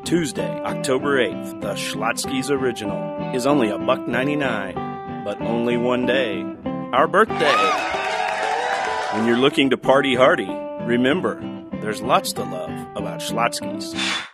Tuesday, October 8th, the Schlotzsky's Original is only $1.99, but only one day. Our birthday! When you're looking to party hardy, remember, there's lots to love about Schlotzsky's.